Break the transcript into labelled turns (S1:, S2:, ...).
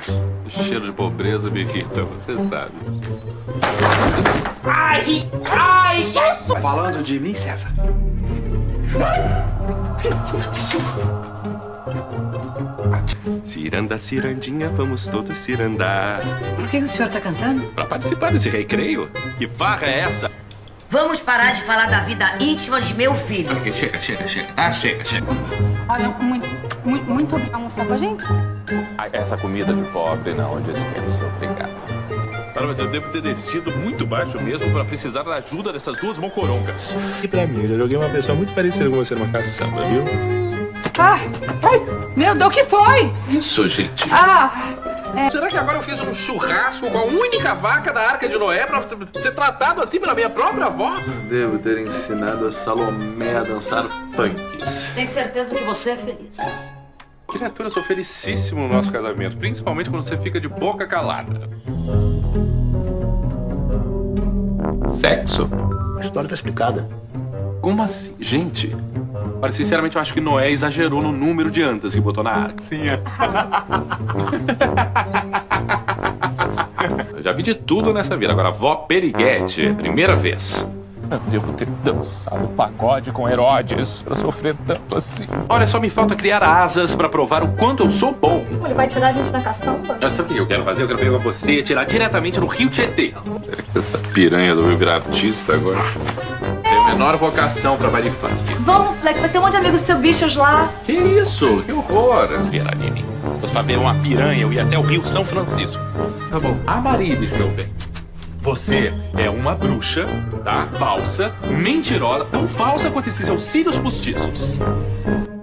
S1: O cheiro de pobreza me irrita, você sabe.
S2: Ai! Ai!
S3: Falando de mim, César?
S1: Ciranda, cirandinha, vamos todos cirandar.
S4: Por que o senhor tá cantando?
S1: Pra participar desse recreio? Que farra é essa?
S5: Vamos parar de falar da vida íntima de meu filho.
S1: Ok, chega, tá? Chega.
S6: Olha, muito almoçar com a gente?
S1: Essa comida de pobre não, dispenso. Obrigado. Mas eu devo ter descido muito baixo mesmo pra precisar da ajuda dessas duas mocorongas.
S7: E pra mim, eu já joguei uma pessoa muito parecida com você numa caçamba, viu?
S6: Ai, meu Deus, o que foi?
S1: Isso, gente.
S2: Será que agora eu fiz um churrasco com a única vaca da Arca de Noé pra ser tratado assim pela minha própria avó?
S3: Devo ter ensinado a Salomé a dançar funks.
S5: Tem certeza que você é feliz?
S1: Criatura, eu sou felicíssimo no nosso casamento, principalmente quando você fica de boca calada. Sexo?
S3: A história tá explicada.
S1: Como assim? Gente, olha, sinceramente eu acho que Noé exagerou no número de andas que botou na arca. Sim, Eu já vi de tudo nessa vida, agora vó Periguete, primeira vez.
S7: Eu devo ter dançado pagode com Herodes pra sofrer tanto assim.
S1: Olha, só me falta criar asas pra provar o quanto eu sou bom.
S6: Ele vai tirar a gente da caçamba?
S1: Sabe o que eu quero fazer? Eu quero pegar você e atirar diretamente no Rio Tietê. Essa piranha resolveu virar artista agora. Tenho a menor vocação pra baile funk.
S6: Vamos, Flex, vai ter um monte de amigos seus bichos lá.
S1: Que isso? Que horror! Piranine. Você ver uma piranha, eu ia até o Rio São Francisco. Tá bom. Amaribes, meu bem. Você é uma bruxa, tá? Falsa, mentirosa, tão falsa quanto esses seus cílios postiços.